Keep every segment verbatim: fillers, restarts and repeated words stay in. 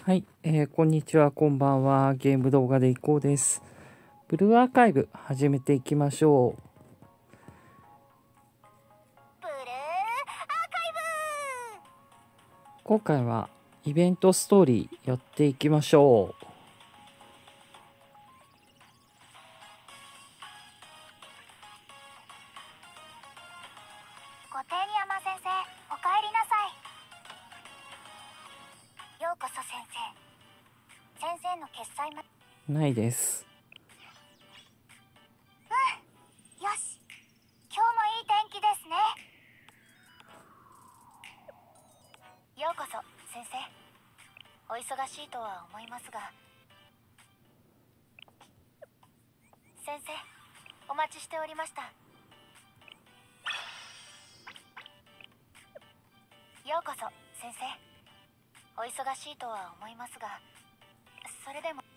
はい、えー、こんにちは、こんばんは。ゲーム動画でいこうです。ブルーアーカイブ始めていきましょう。 ブルーアーカイブ。 今回はイベントストーリーやっていきましょう。 ご丁寧山先生、おかえりなさい。ようこそ先生。先生の決裁まないです。 うん、よし。今日もいい天気ですね。ようこそ先生。お忙しいとは思いますが、先生、お待ちしておりました。ようこそ先生。お忙しいとは思いますが、それでも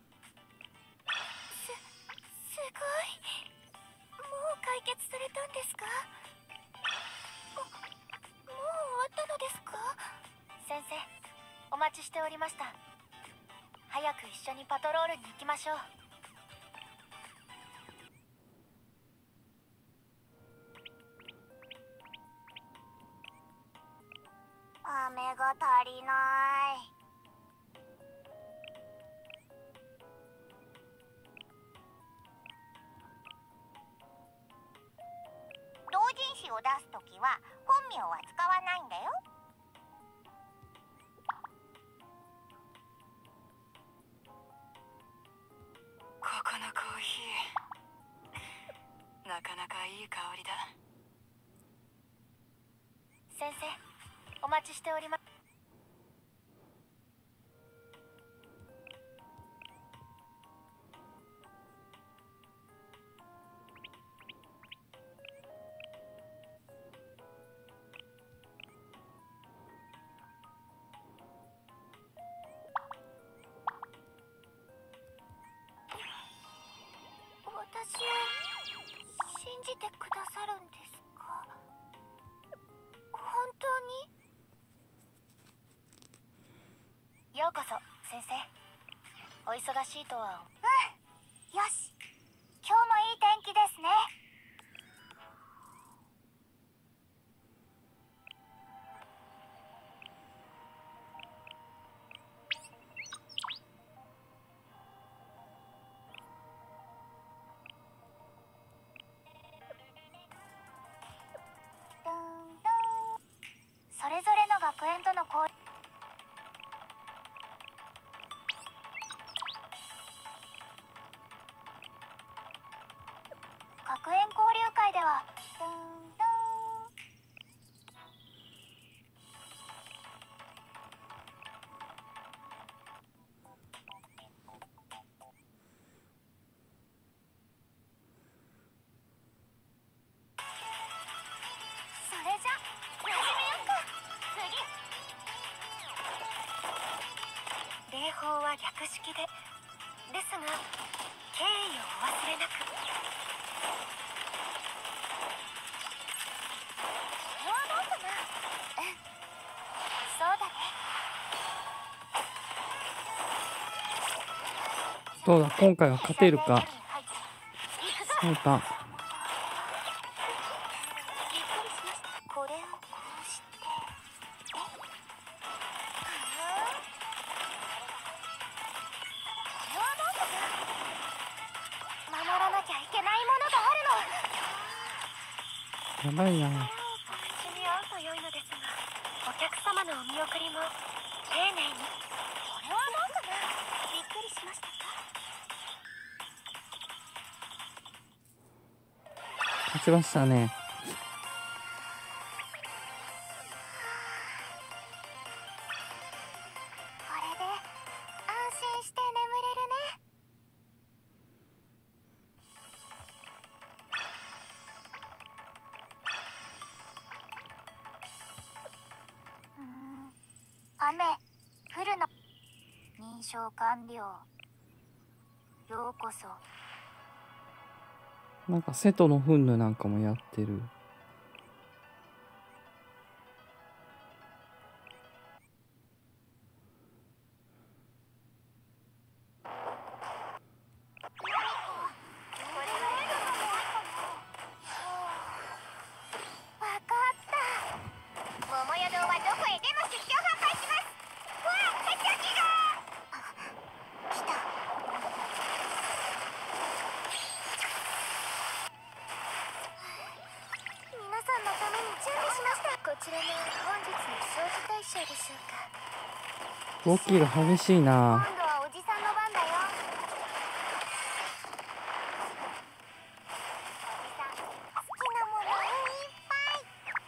すすごい。もう解決されたんですか？ももう終わったのですか？先生、お待ちしておりました。早く一緒にパトロールに行きましょう。雨が足りない。同人誌を出すときは本名は使わないんだよ。 ここのコーヒー、なかなかいい香りだ。 先生、お待ちしております。私を信じてくださるんですか？本当に？ようこそ先生。お忙しいとは。うん、よし。今日もいい天気ですね。ドンドン。それぞれの学園との交流。学園交流会ではドンドン。それじゃ始めようか。次。礼法は略式でですが、敬意をお忘れなく。これはどうかな？うん、そうだね。 どうだ、今回は勝てるか。 行くぞ。 そうだ。 これをこうして、え？はあ？これはどうかな？守らなきゃいけないものがあるの。 やばいな。 口に合うと良いのですが、お客様のお見送りも丁寧に。これはどうかな？びっくりしましたか？ 勝ちましたね。 これで安心して眠れるね。うーん、雨降るの。認証完了。ようこそ。 なんか瀬戸のフンヌなんかもやってる。 来た。皆さんのために準備しました。こちらの本日の招致対象でしょうか。 動きが激しいな。 今度はおじさんの番だよ。おじさん、好きなものいっぱい。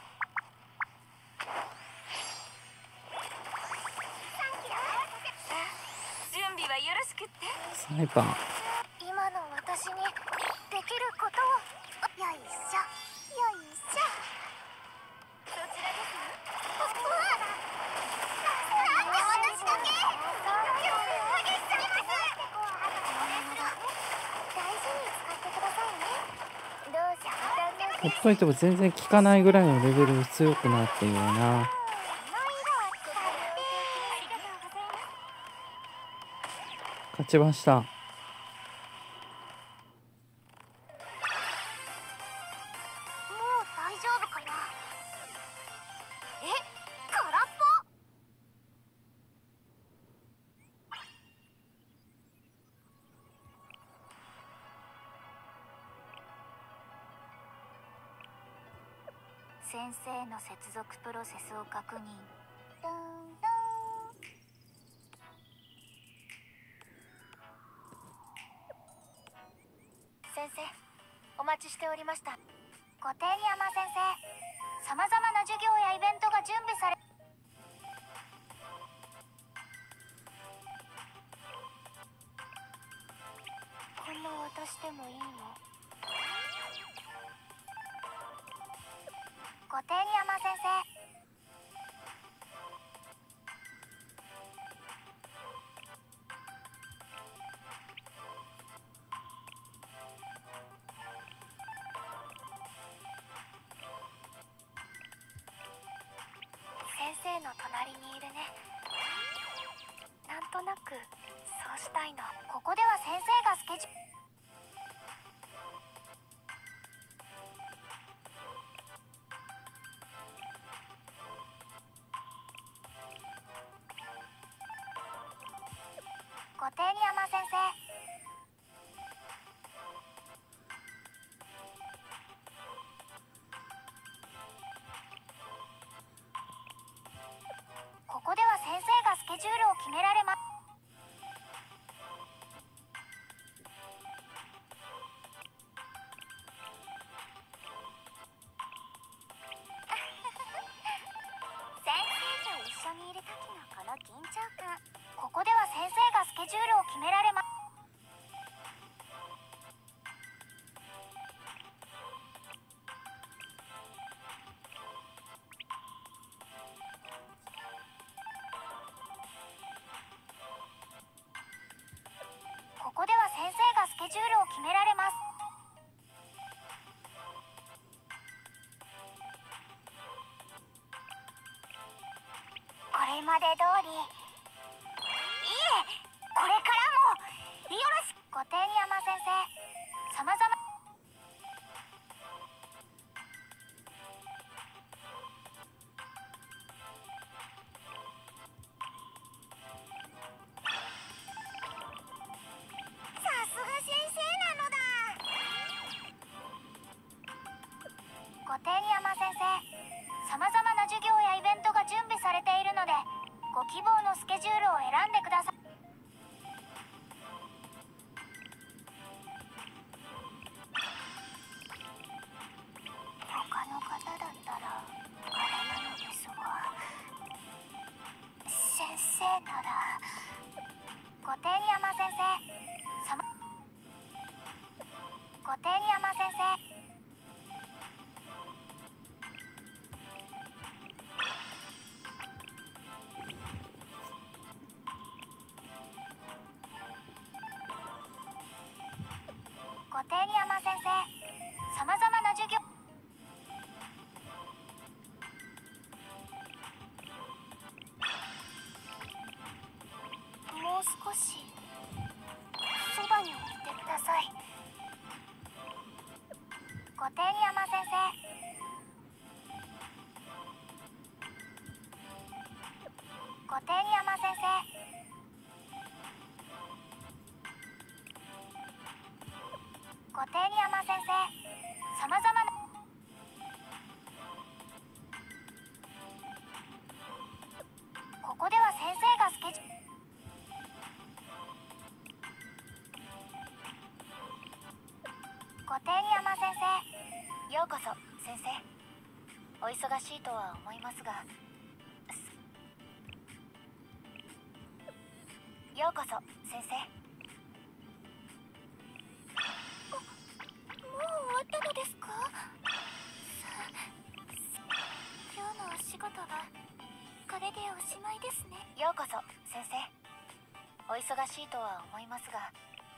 サンキュー。 準備はよろしくって。 スナイパー。 今の私にできることを。よいしょよいしょ。 そちらですわ。 なんで私だけ。大事に使ってくださいね。どうぞ。 ほっといても全然効かないぐらいのレベルに強くなっているな。勝ちました。 もう大丈夫かな。え、空っぽ。 先生の接続プロセスを確認。 ドンドン。 先生、お待ちしておりました。 ご丁寧山先生、さまざまな授業やイベントが準備され。こんな私でもいいの？ご丁寧山先生。先生の隣にいるね。なんとなくそうしたいの。ここでは先生がスケジュール。ご丁寧山先生。ここでは先生がスケジュールを決められます。先生と一緒にいる時のこの緊張感。ここでは先生がスケジュールを決められます。ここでは先生がスケジュールを決められます。これまで通り。いえ、これからもよろしく。ご丁寧山先生、さまざま。さすが先生なのだ。ご丁寧山先生、さまざまな授業やイベントが準備されているので、ご希望のスケジュールを選んでください。他の方だったらあれなのですが、先生なら。ご丁寧山先生、さま。ご丁寧山先生。ご丁寧山先生、さまざまな授業。もう少しそばにいてください。ご丁寧山先生。ご丁寧山先生。 ご丁寧山先生、さまざまなここでは先生がスケジュールご丁寧山先生、 ようこそ先生。お忙しいとは思いますが、ようこそ先生。 もう終わったのですか？さ今日のお仕事はこれでおしまいですね。 ようこそ先生。お忙しいとは思いますが、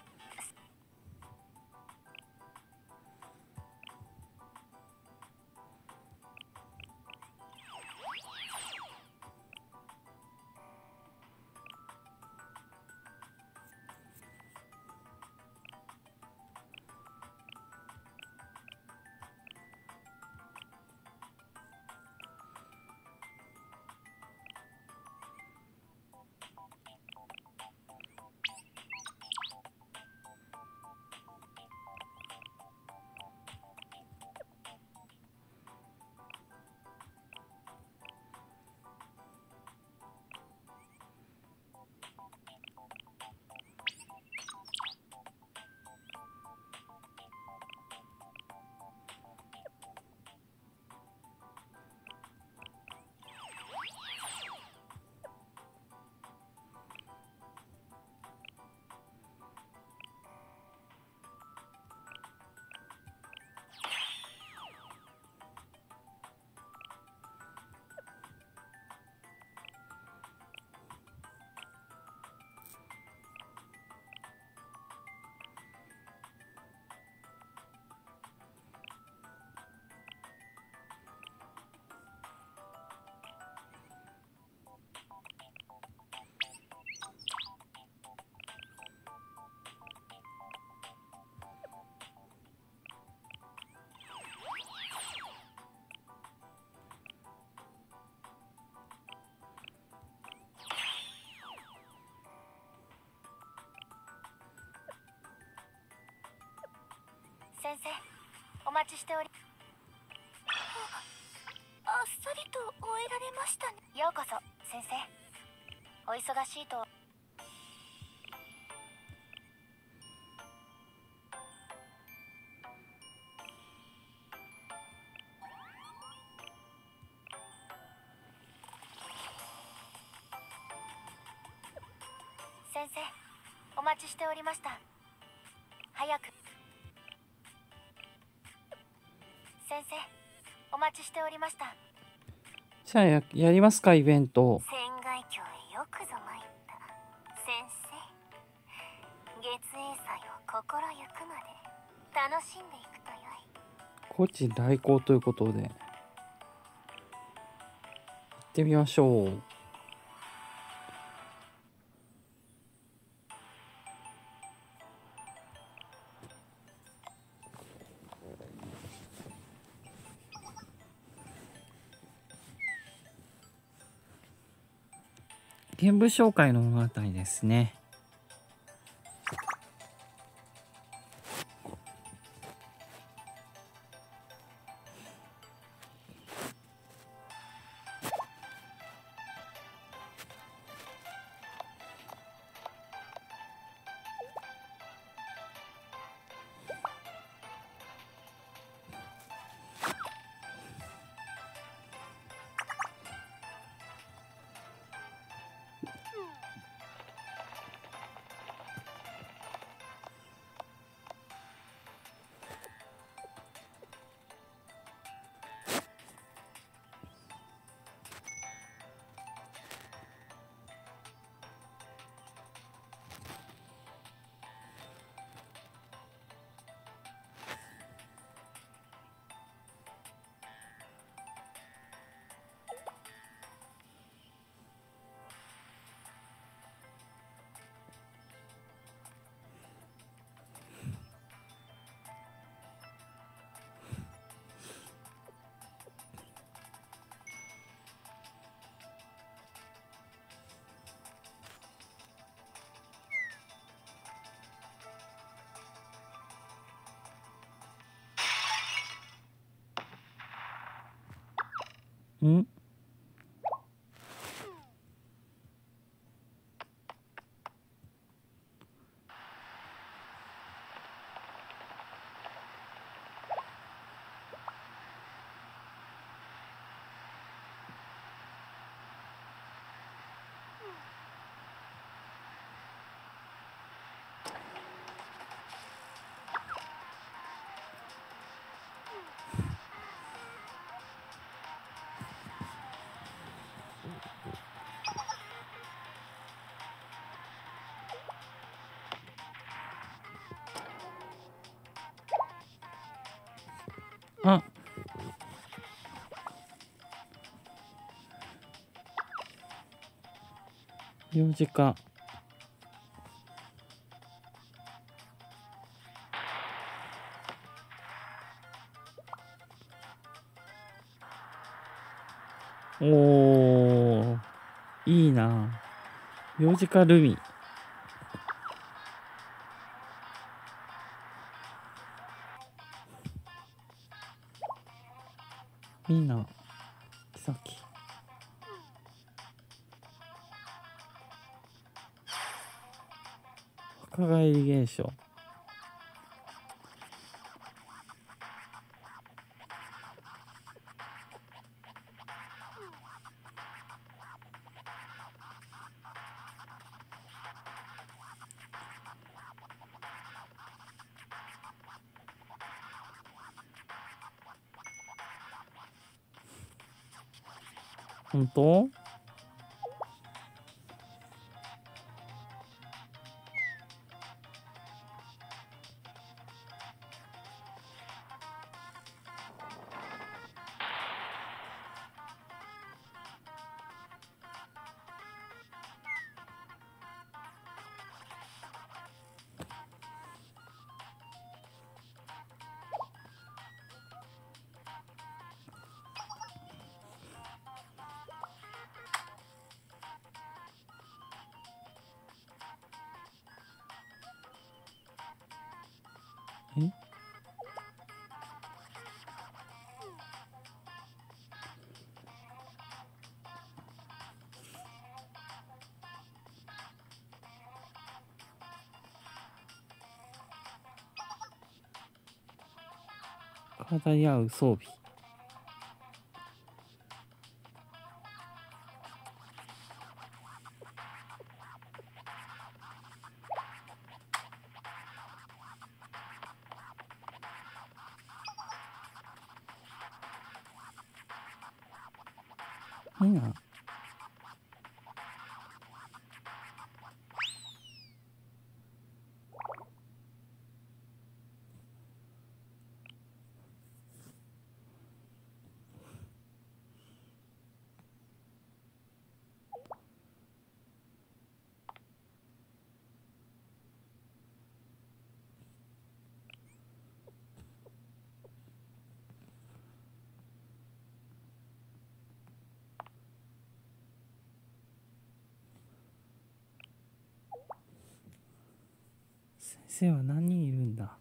先生、お待ちしており。 あっさりと終えられましたね。 ようこそ先生。お忙しいと。先生、お待ちしておりました。早く。先生、お待ちしておりました。 じゃあや、やりますか、イベント。 仙外峡へよくぞ参った。先生、月影祭を心ゆくまで楽しんでいくとよい。 高知来航ということで、行ってみましょう。ゲーム紹介の物語ですね。 ん？あ、幼児か。おー、いいな。幼児かルミ。みんな、さっき。若返り現象。本当？え？体に合う装備。いいな。先生は何人いるんだ。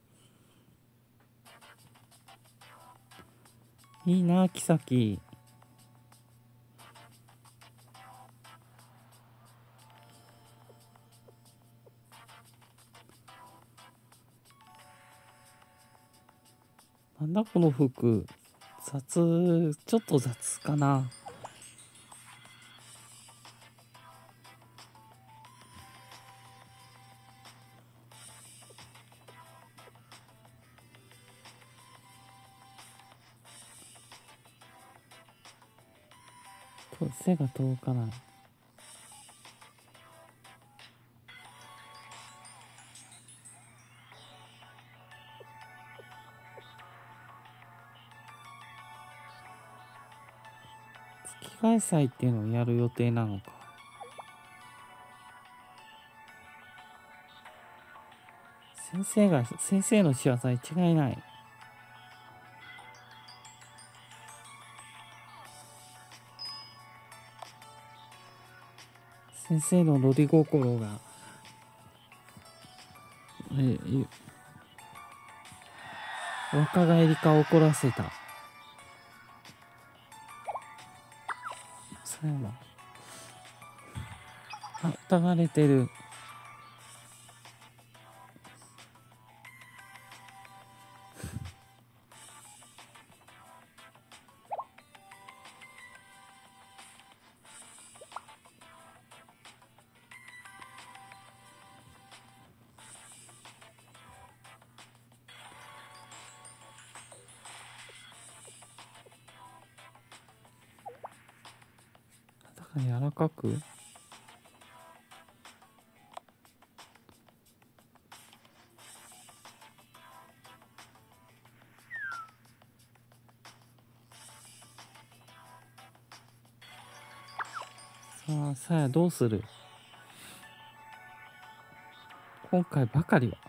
いいな、キサキ。なんだこの服。雑、ちょっと雑かな。背が遠かない。月開催っていうのをやる予定なのか。先生が、先生の仕業に違いない。先生のロリ心が、え、若返りか怒らせた。 狭山。あ、たがれてる。柔らかく。さあ、さあどうする。今回ばかりは。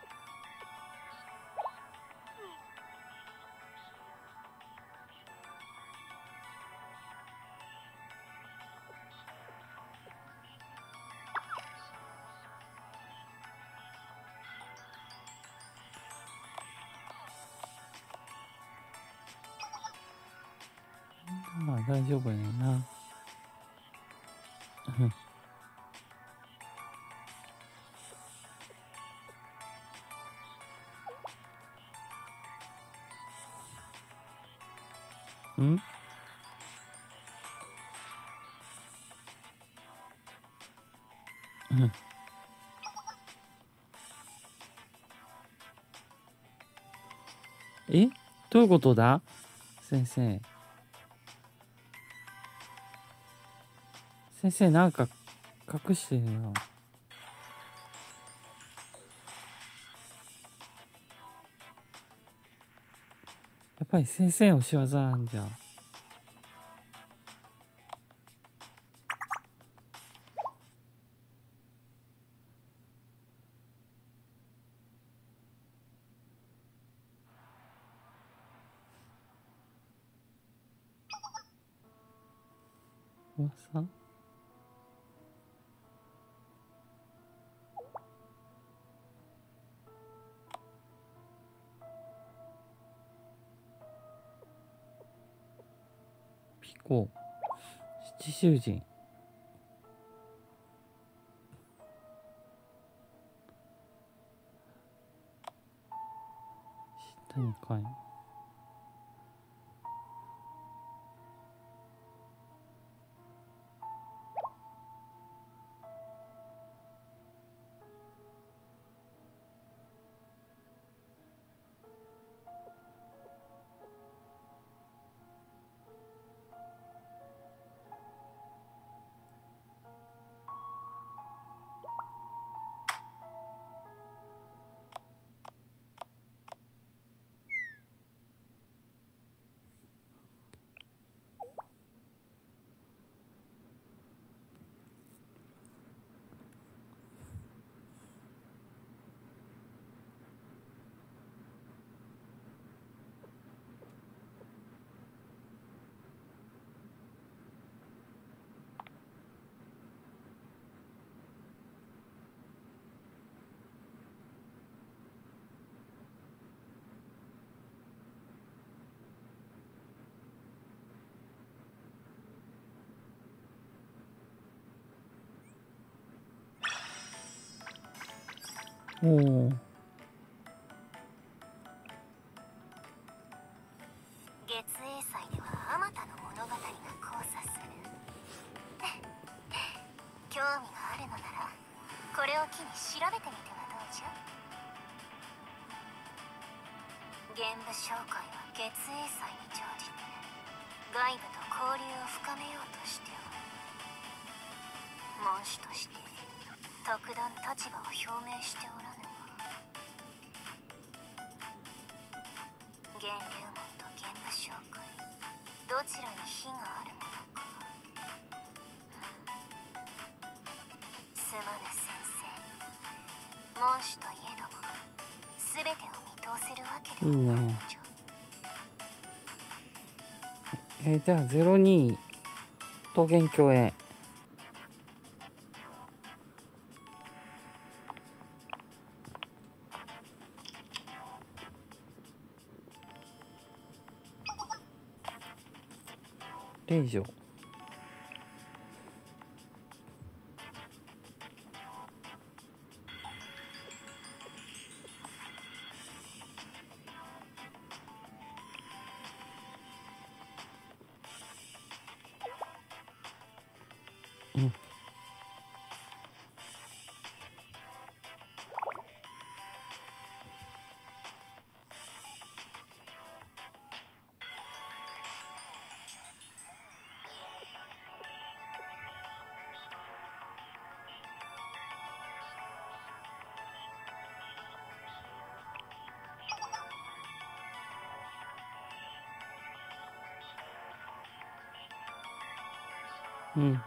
まあ大丈夫やな。うん？うん。え？どういうことだ？先生。先生なんか隠してるな。やっぱり先生の仕業なんじゃ。噂？ピコ、七囚人。下にかい。おお。 月影祭ではあまたの物語が交差する。興味があるのならこれを機に調べてみてはどうじゃ。玄武商会は月影祭に乗じて外部と交流を深めようとしておる。門主として特段立場を表明しておらぬが、玄龍門と玄武商会どちらに非があるものか。すまぬ先生、門主といえども全てを見通せるわけではないのじゃ。 えー、じゃあゼロに桃源郷へ。令嬢。 うん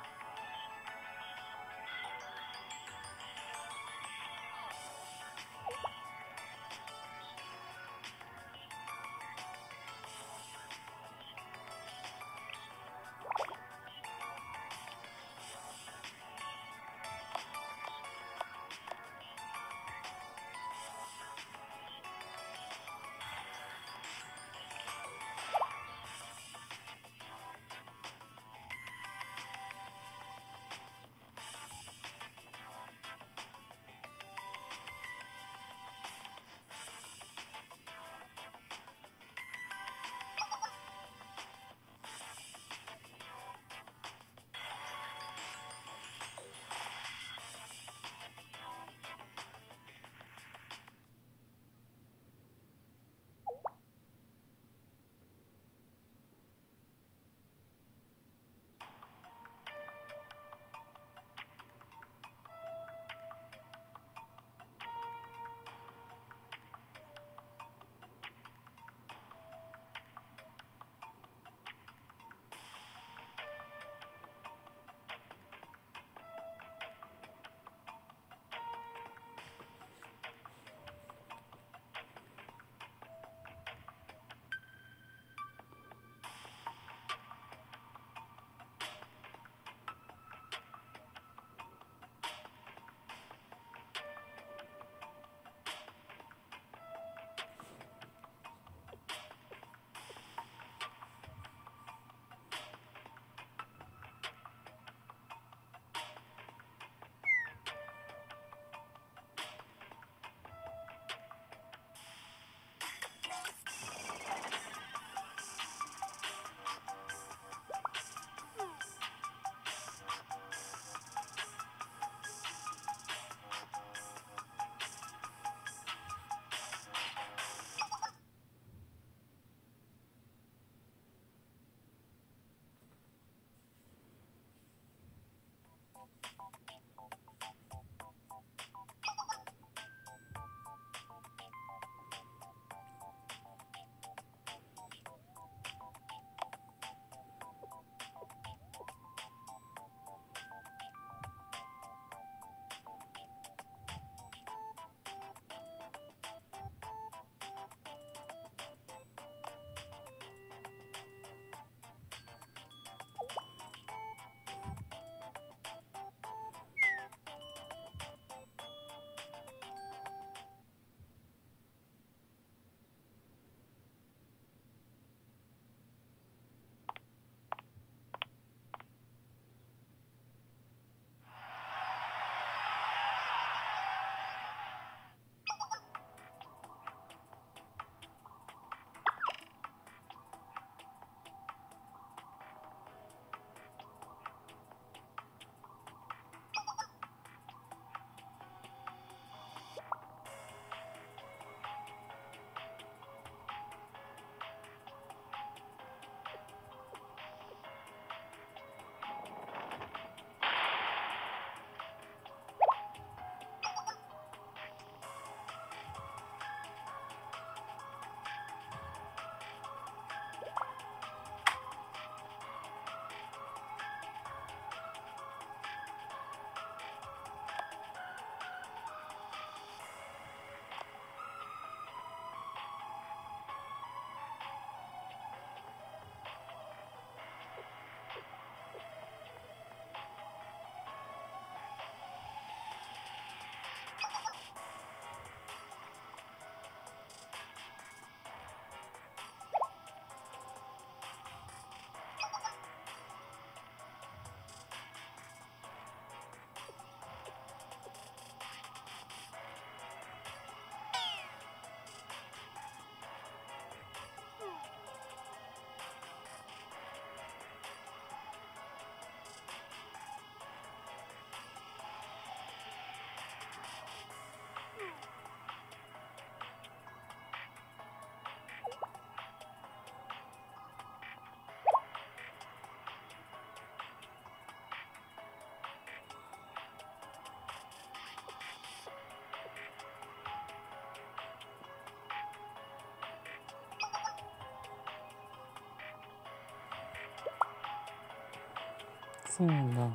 そうなんだ。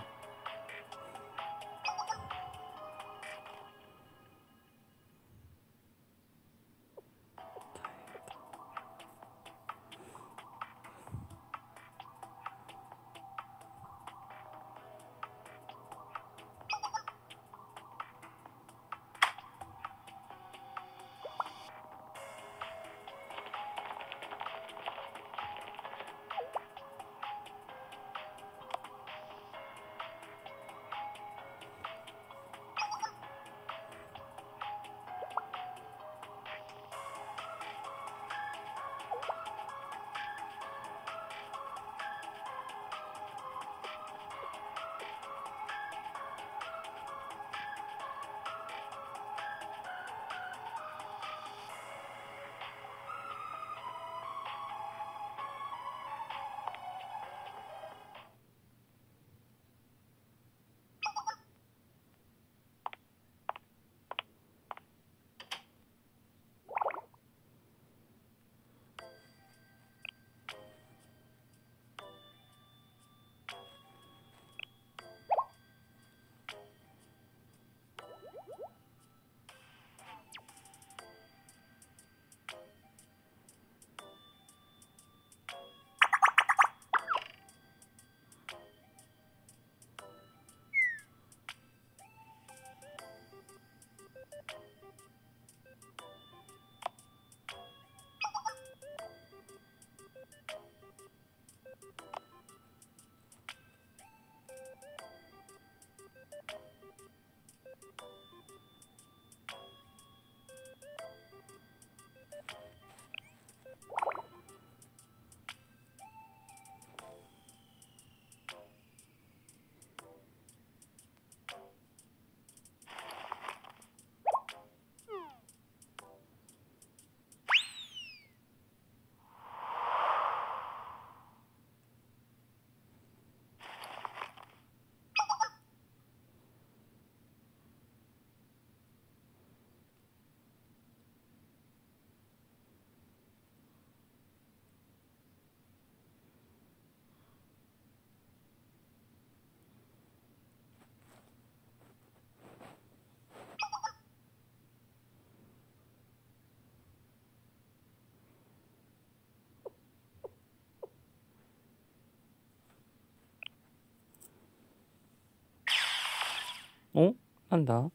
お、なんだ？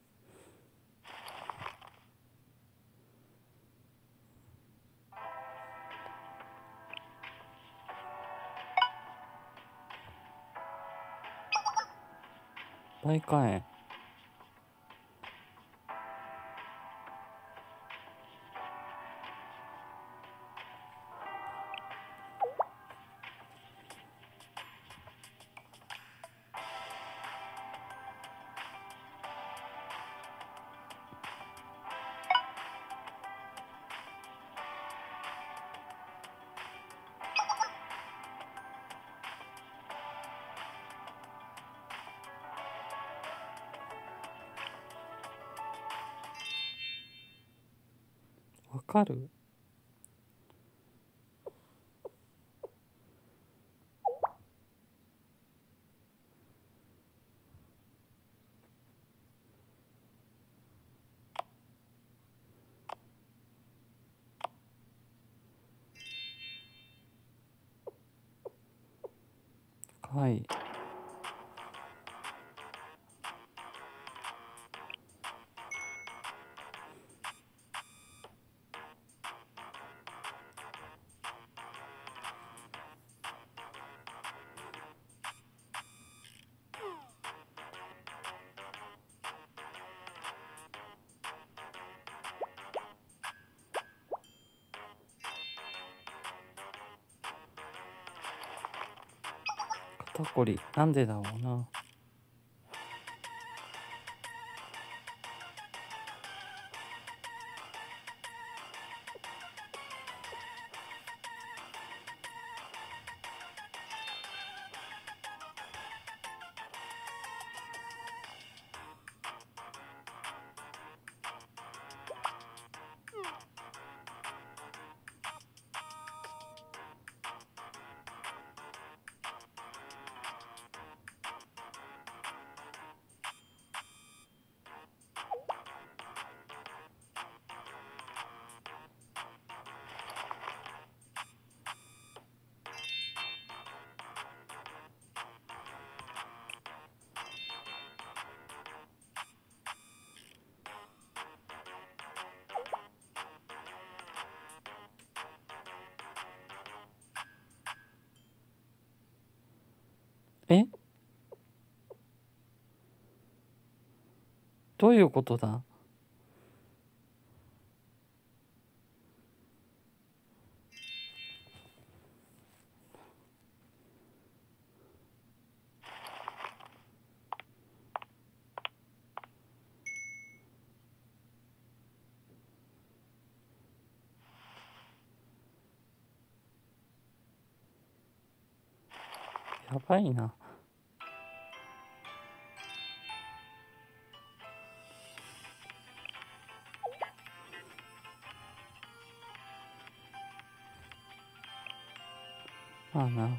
媒介園。わかる？はい。肩こり、なんでだろうな。 どういうことだ？やばいな。まあな。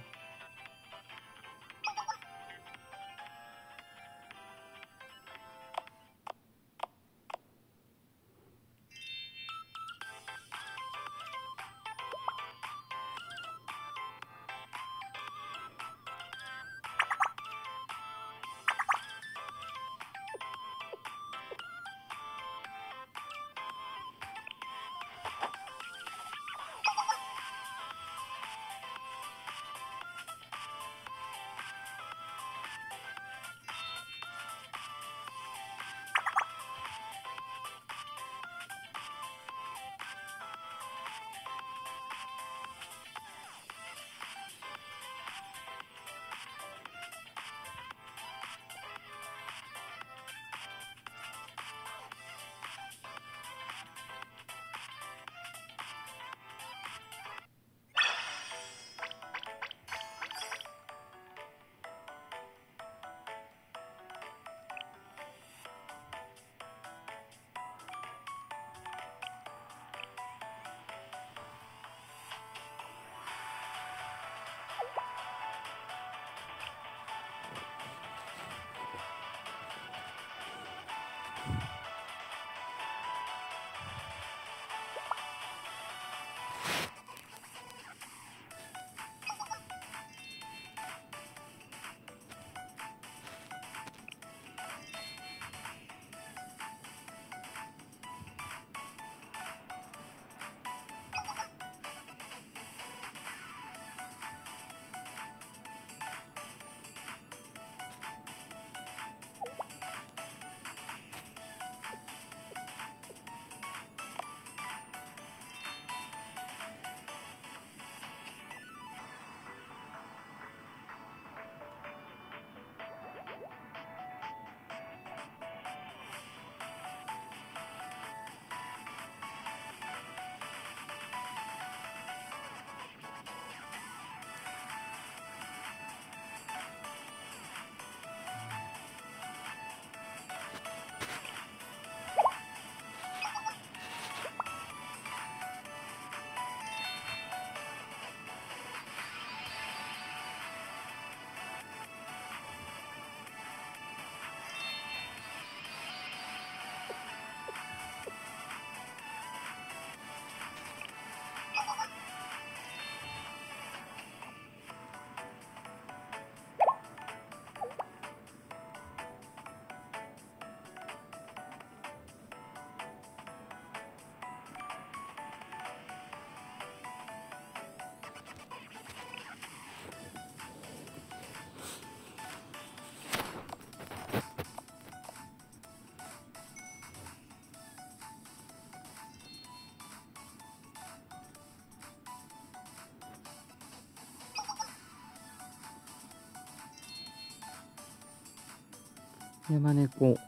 山猫。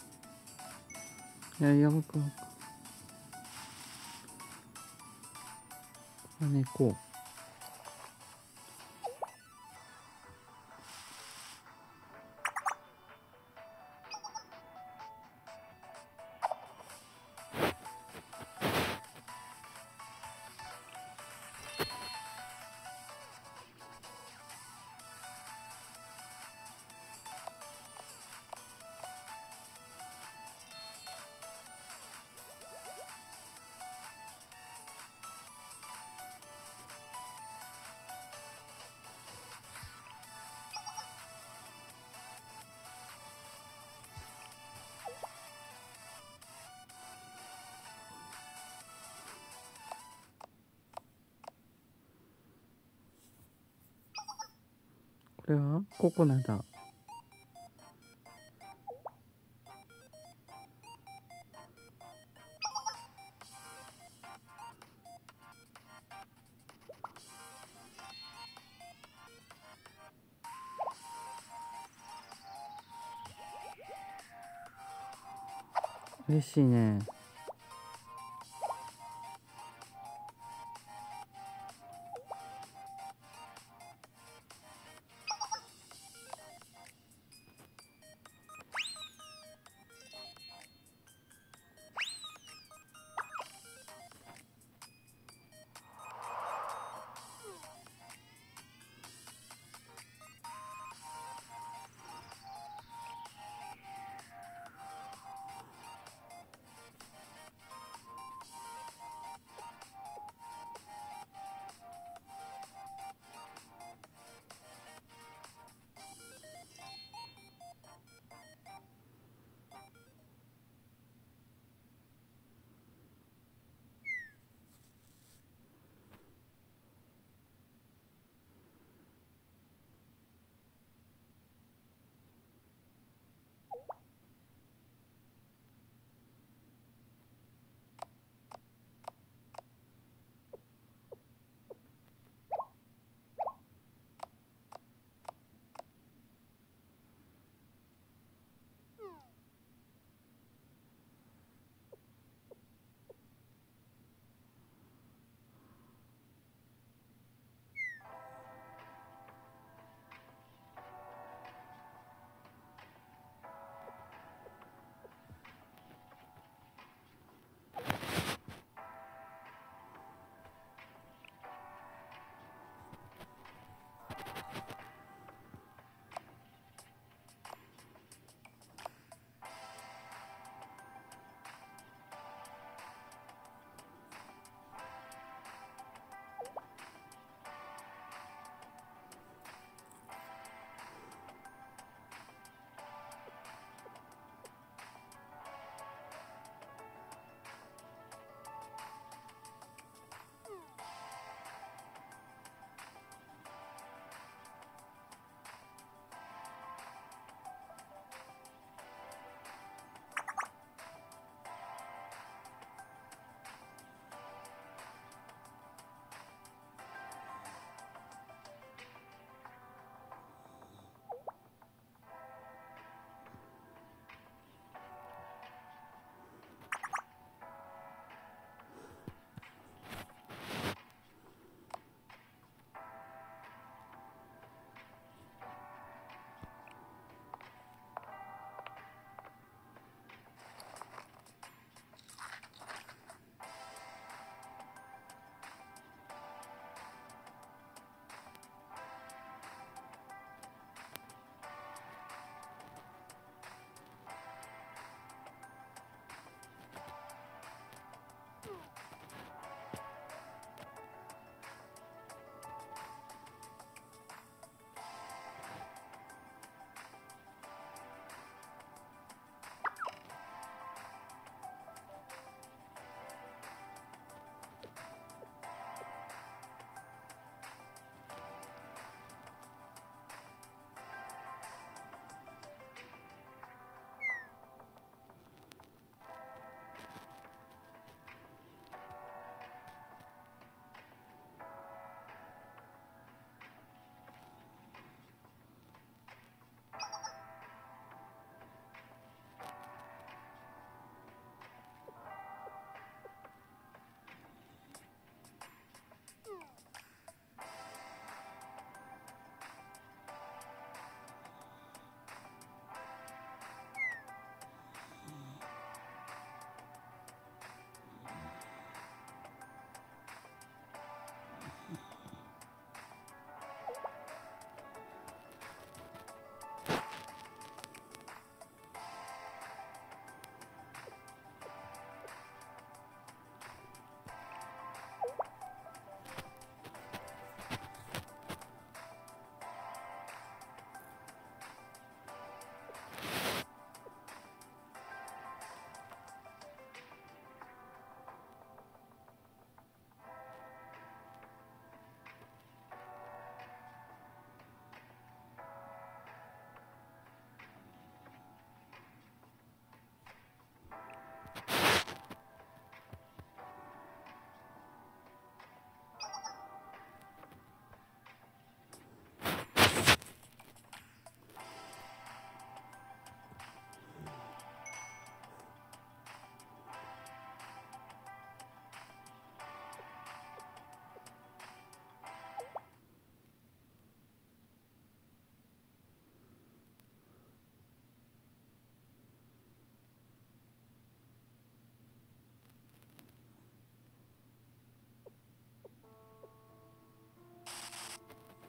いや、山くん。山猫。これはココナだ。 嬉しいね。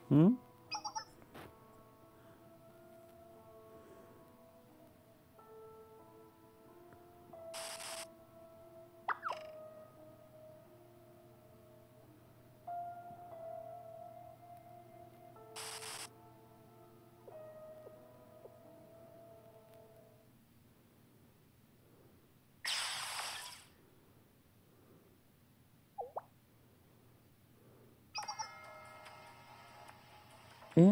ん？え？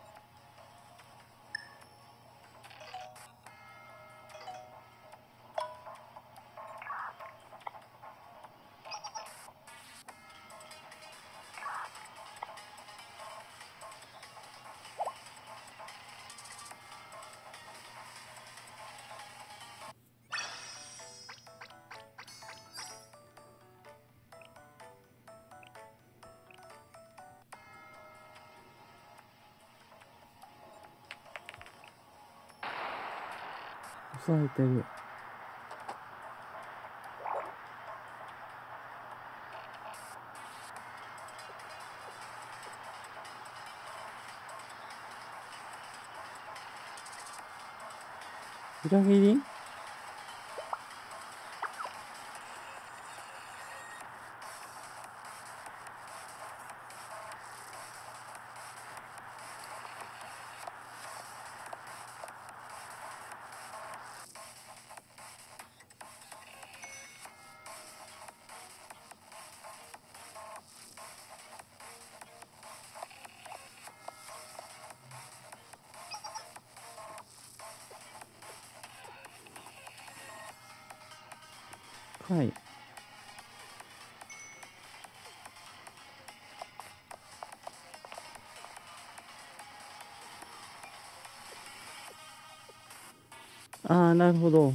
押さえてる。裏切り？はい。ああ、なるほど。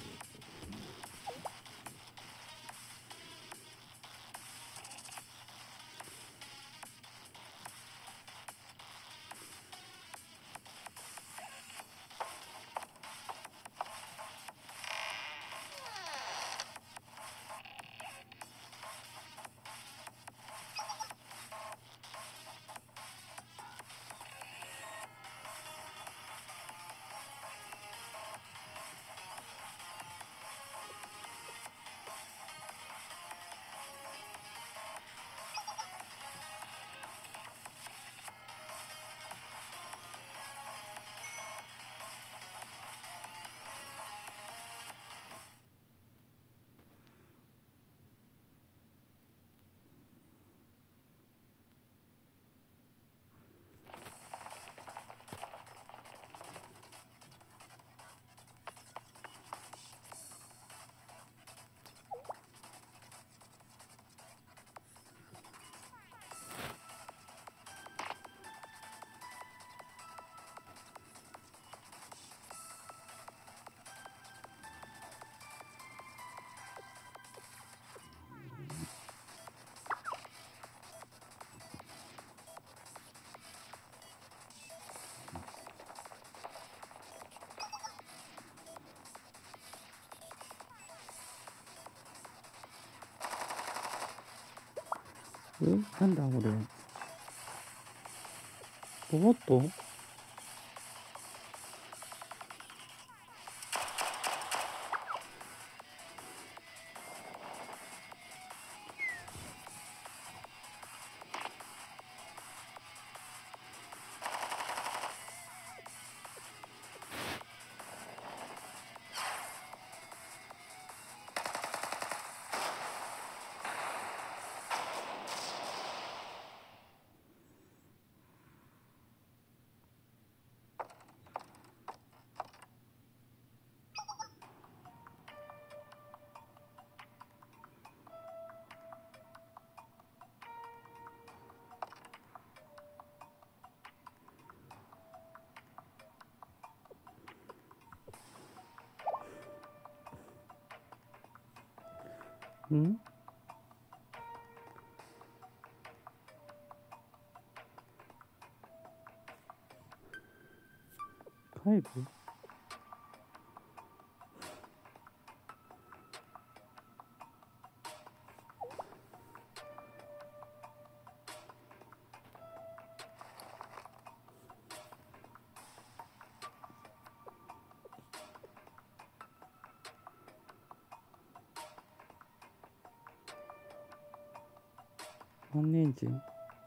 え、なんだ俺。ロボット？ん？帰る？ 万年人。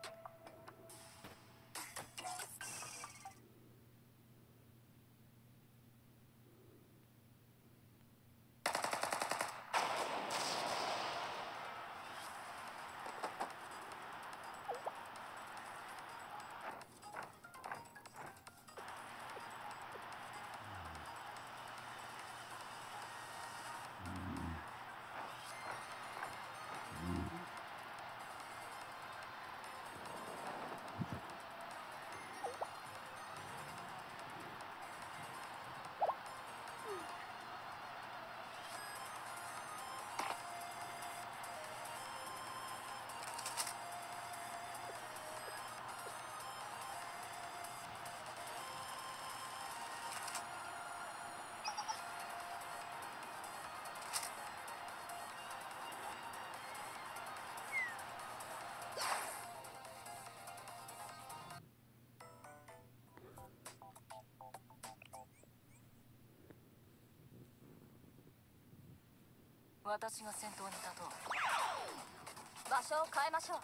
私が先頭に立とう。場所を変えましょう。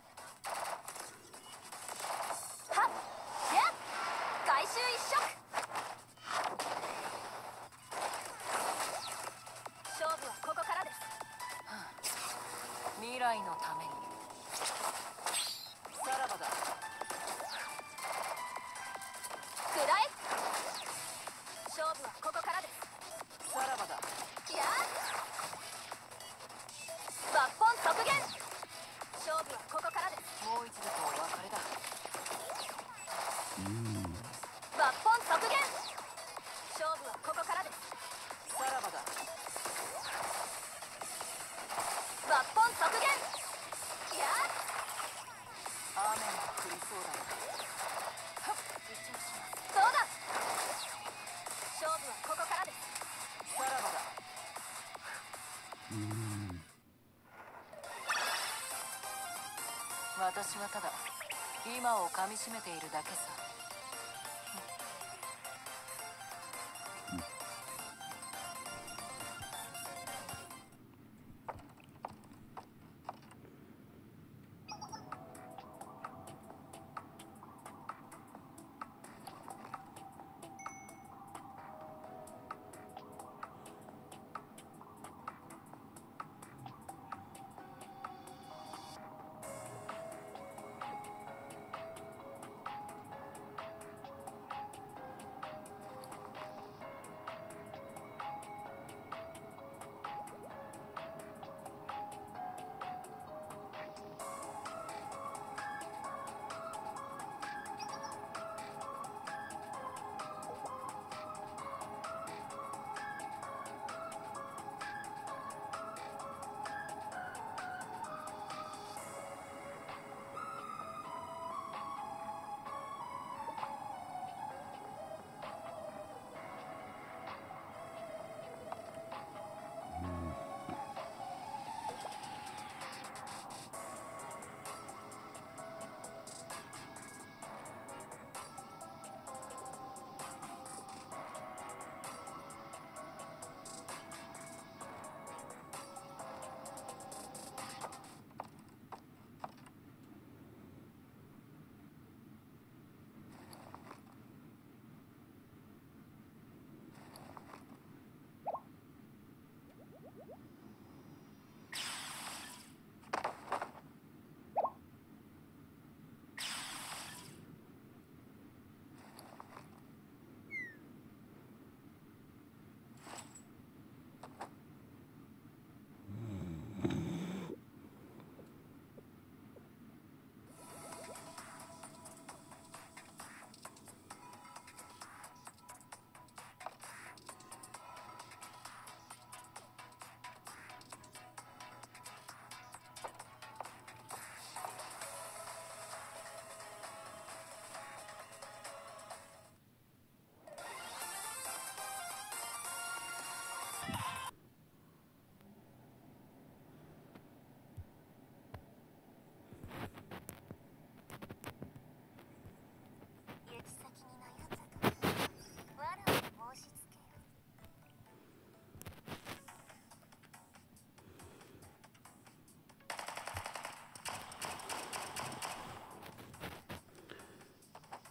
はっやっ回収一色。勝負はここからです。未来のためにさらばだ。くらえ。勝負はここからです。さらばだ。やっ抜本削減。勝負はここからです。もう一度とお別れだ。抜本削減。勝負はここからです。さらばだ。抜本削減。やっ雨が降りそうだな。はっ一致します。どうだ。勝負はここからです。さらばだ。私はただ今をかみしめているだけさ。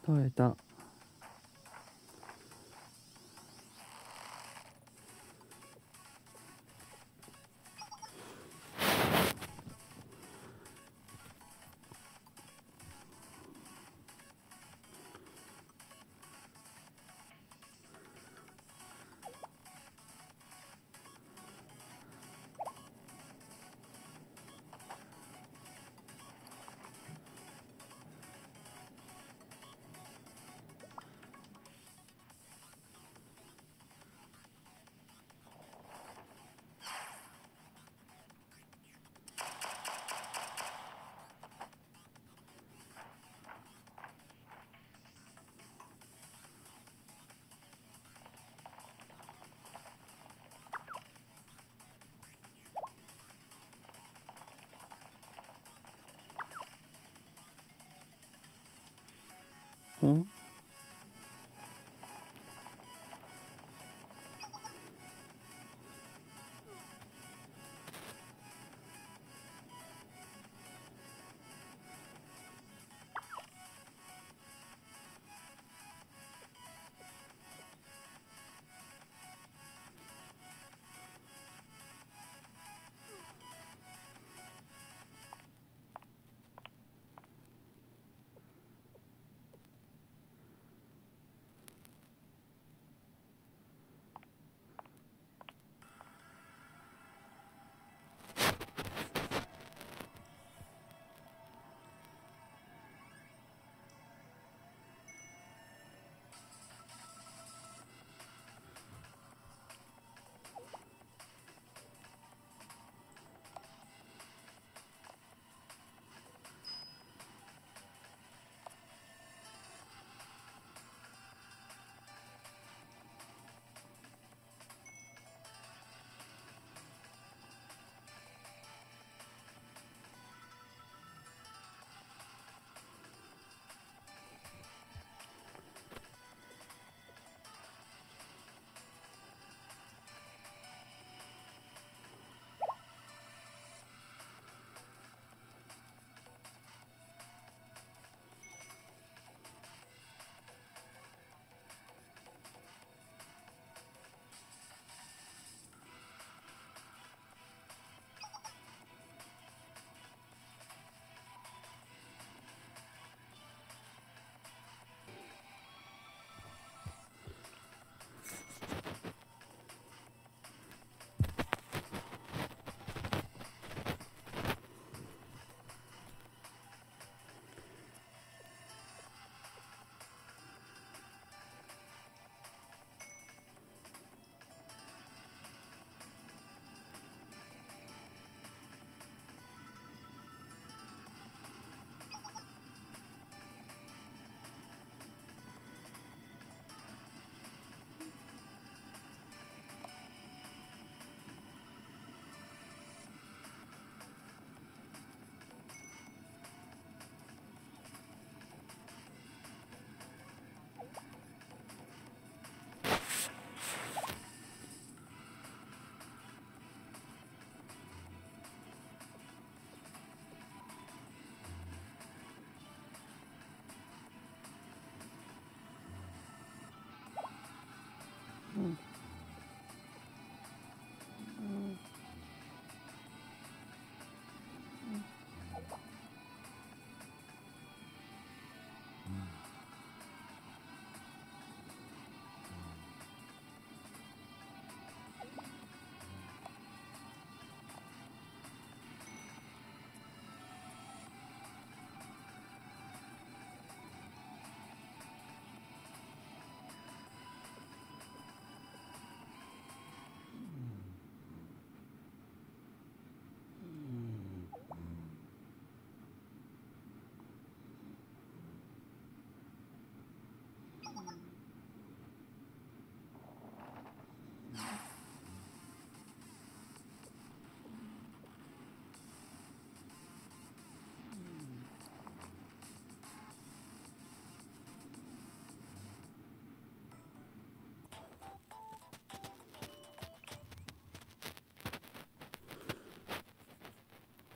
取れた。ん？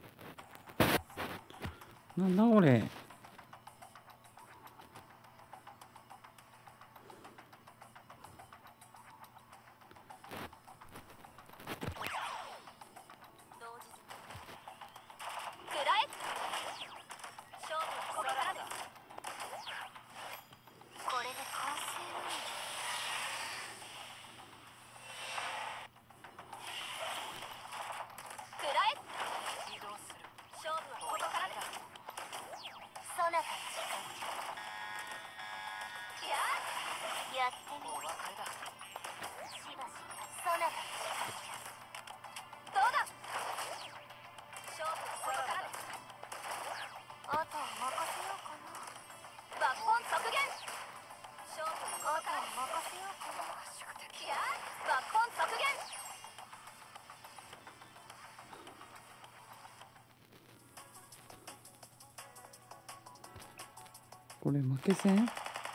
なんだこれ。 これ負け戦？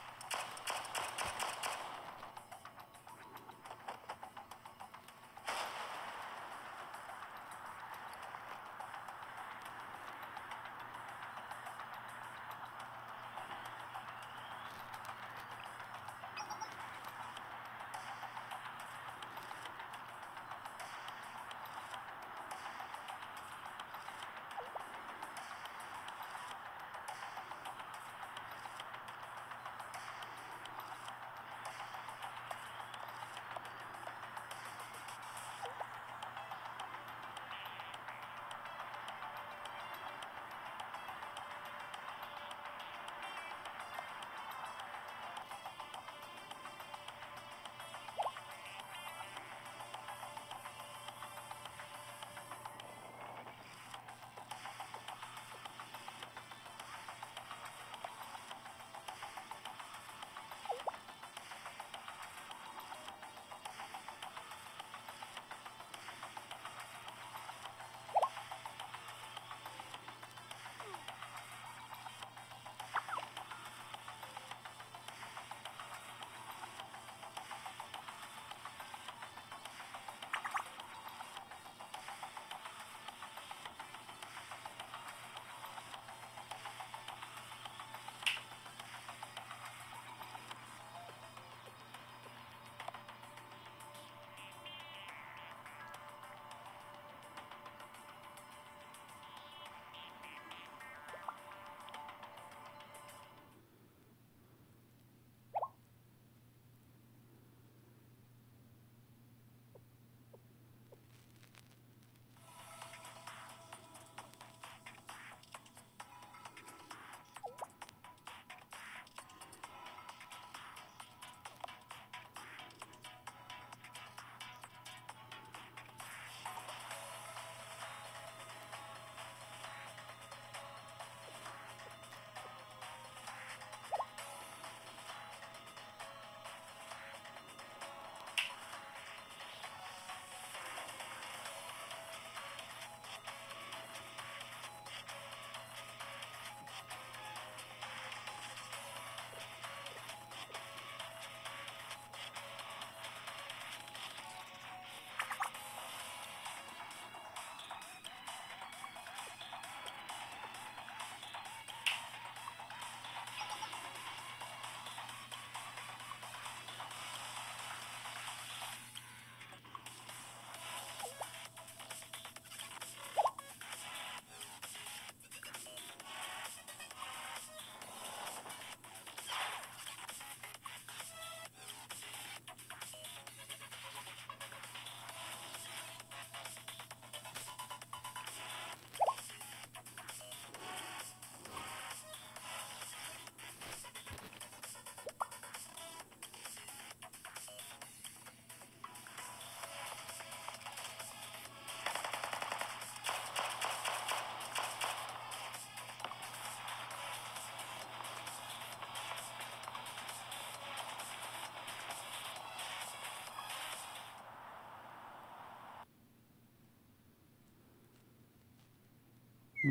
うん。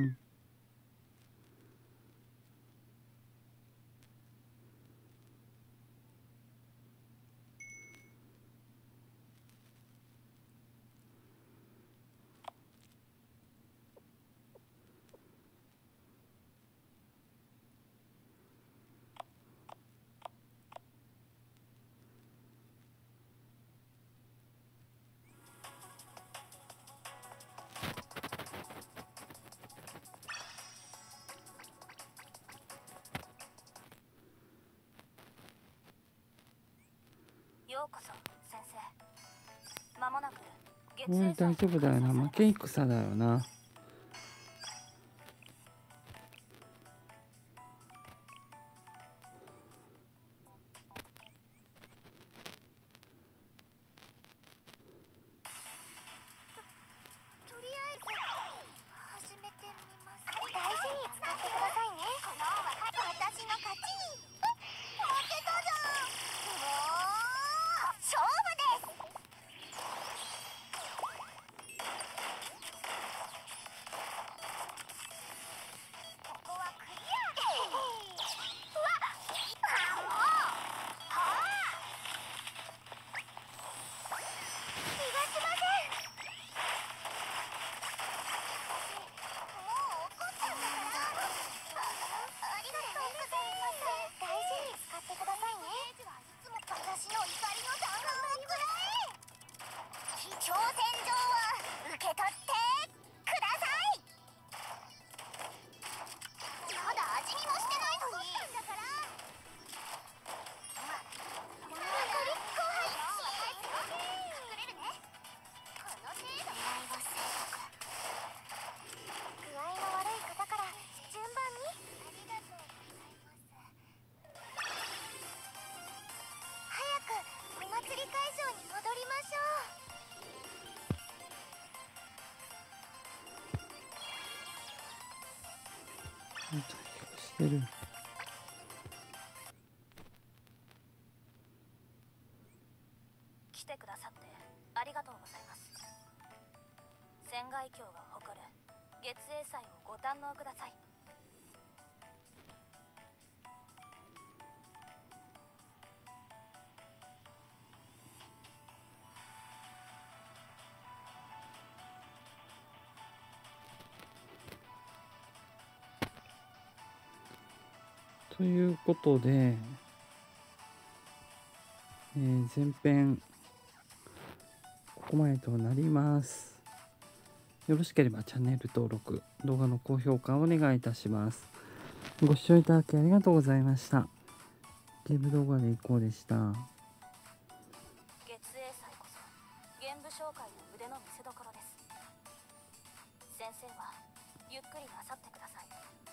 ようこそ先生。まもなく月これ大丈夫だよな。負け戦だよな。 とりあえず始めてみます。大事に使ってくださいね。この恩は私の勝ち。負けたじゃん。もう勝負です。 してる。 来てくださってありがとうございます。仙外峡が誇る月影祭をご堪能ください。 ということで、えー、前編ここまでとなります。よろしければチャンネル登録、動画の高評価をお願いいたします。ご視聴いただきありがとうございました。ゲーム動画でいこうでした。 月影祭こそ玄武商会の腕の見せ所です。先生はゆっくりなさってください。